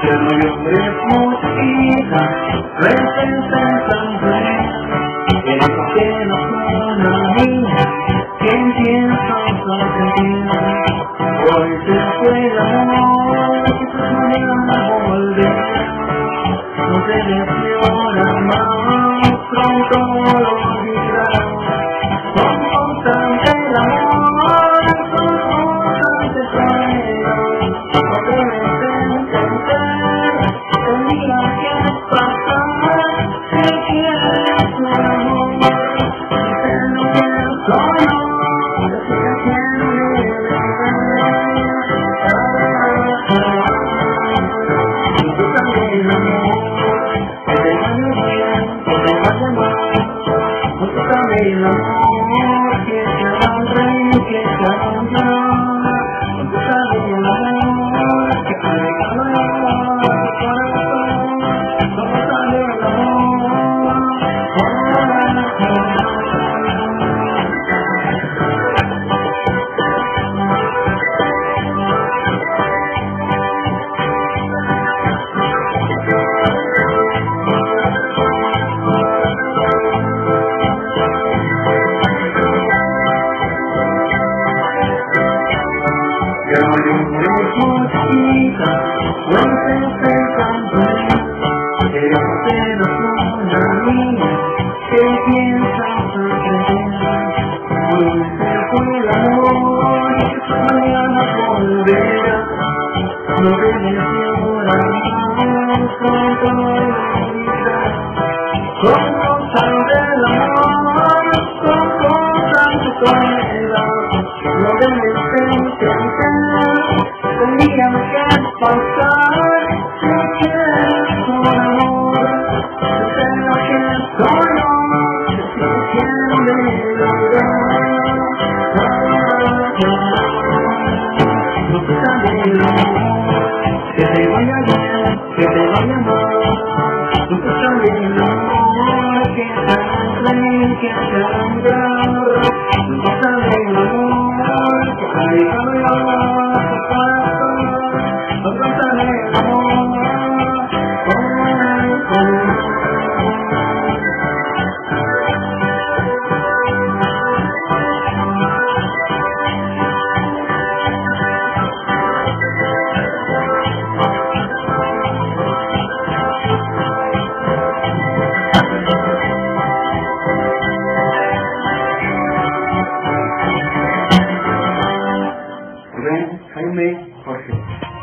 Pero yo mismo chiquita, presente también. Eso que no son amigas, ¿quién piensa sonreír? Hoy se fue el amor, que tus mañanas volver. No te deseara más, pronto lo olvidarás. Son cosas del amor, son cosas de sueño. No debes entender, tenías que pasar. Si quieres un amor, te lo pienso yo, te sigo haciendo mi bebé. Disfrútame el amor, que te vaya bien, que te vaya mal. Disfrútame el amor, que te hagan reír, que te hagan llorar. Disfrútame el amor, que te regalo yo tu corazón. Disfrútame el amor, yo mismo chiquita, fuerte también. Pero te lo son amigas, ¿qué piensas sonreír? Hoy se fue el amor, y tus mañanas volverá. No debes llorar más, pronto lo olvidarás. Son cosas del amor, son cosas de soledad. No debes entender, tenías que pasar. Si quieres un amor, te lo pienso yo, te sigo siendo mi bebé. Disfrútame el amor, que te vaya bien, que te vaya mal. Disfrútame el amor, que te hagan reír, que te hagan llorar. Disfrútame el amor, que te regalo yo tu corazón. Disfrútame el amor, Rubén, Jaime, Jorge.